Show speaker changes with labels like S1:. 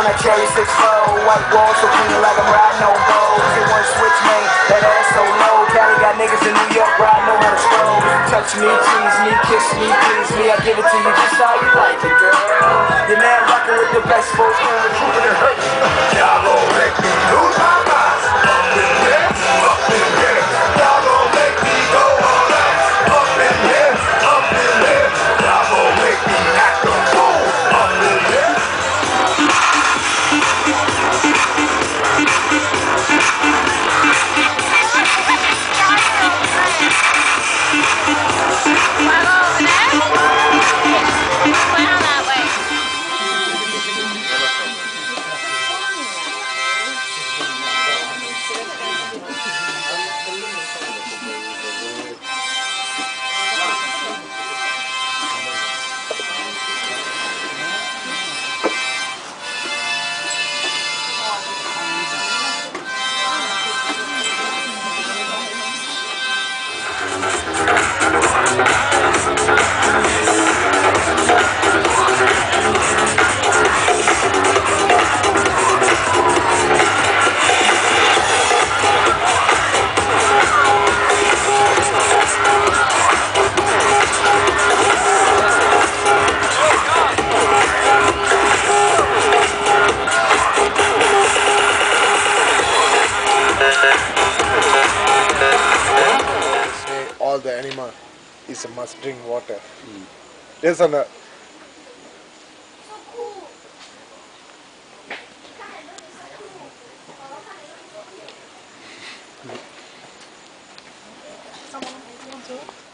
S1: I carry 6'4", white walls so clean like I'm riding on bows. Hit one switch, man, that ass so low. Cali got niggas in New York where I know how to stroll. Touch me, tease me, kiss me, please me. I give it to you just how you like it, girl. You're now rockin' with the best folks, going with you and it hurts.
S2: Y'all gon' make me lose my mind. Up in here, up in here. Y'all gon' make me go all out. Up in here, up in here. Y'all gon' make me act a fool. Up in here.
S3: All the animal is a must drink water. Yes or no?
S4: Someone wants to?